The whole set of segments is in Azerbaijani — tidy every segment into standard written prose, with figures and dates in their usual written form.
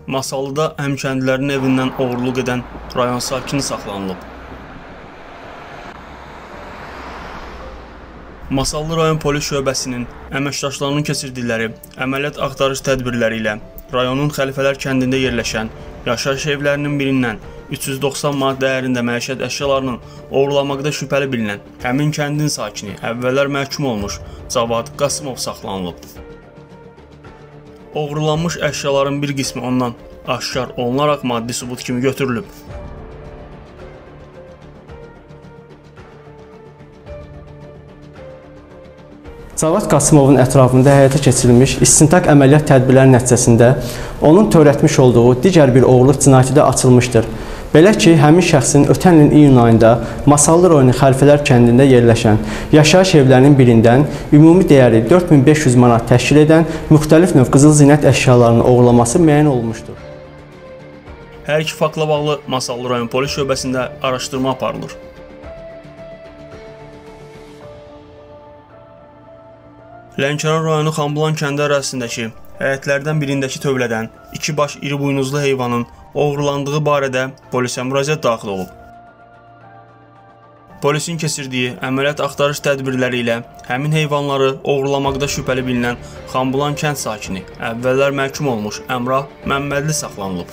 Masallıda həmkəndlilərin evindən oğurluq edən rayon sakini saxlanılıb. Masallı rayon polis şöbəsinin əməkdaşlarının keçirdikləri əməliyyat axtarış tədbirləri ilə rayonun Xəlifələr kəndində yerləşən yaşayış evlərinin birindən 390 manat dəyərində məişət əşyalarının oğurlamaqda şübhəli bilinən həmin kəndin sakini əvvəllər məhkum olmuş Cavad Qasımov saxlanılıb. Oğurlanmış əşyaların bir qismi ondan aşkar olunaraq maddi sübut kimi götürülüb. Cavad Qasımovun ətrafında həyata keçirilmiş istintaq əməliyyat tədbirləri nəticəsində onun törətmiş olduğu digər bir oğurluq cinayəti də açılmışdır. Belə ki, həmin şəxsin ötən ilin iyun ayında Masallı rayonu Xəlifələr kəndində yerləşən yaşayış evlərinin birindən ümumi dəyəri 4500 manat təşkil edən müxtəlif növ qızıl zinət əşyalarının oğurlaması müəyyən olunmuşdur. Hər iki faktla bağlı Masallı rayon polis şöbəsində araşdırma aparılır. Lənkəran rayonu Xanbulan kəndi ərazisindəki həyətlərdən birindəki tövlədən 2 baş iri buynuzlu heyvanın oğurlandığı barədə polisə müraciət daxil olub. Polisin keçirdiyi əməliyyat axtarış tədbirləri ilə həmin heyvanları oğurlamaqda şübhəli bilinən Xanbulan kənd sakini əvvəllər məhkum olmuş Əmrah Məmmədli saxlanılıb.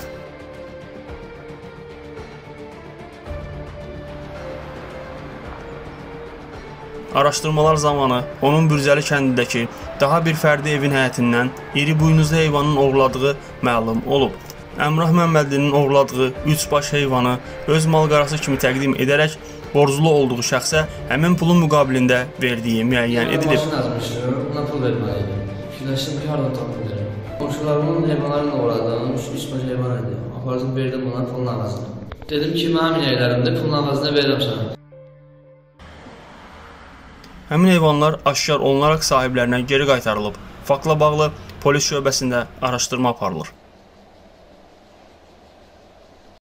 Araşdırmalar zamanı onun Bürzəli kəndindəki daha bir fərdi evin həyətindən iri buynuzlu heyvanın oğurladığı məlum olub. Əmrah Məmmədlinin oğurladığı 3 baş heyvanı öz mal-qarası kimi təqdim edərək borclu olduğu şəxsə həmin pulun müqabilində verdiyi müəyyən edilib. Maşın yazmışdı, ona pul verməliydi. Fikirləşdim ki, haradan tapıb verəm. Qonşularımın heyvanlarını oğurladım, 3 baş heyvan idi. Apardım, verdim ona pulun ağzına. Dedim ki, mənim inəklərimdə pulun ağzına verirəm sənə. Həmin heyvanlar aşkar olunaraq sahiblərinə geri qaytarılıb. Faktla bağlı polis şöbəsində araşdırma aparılır.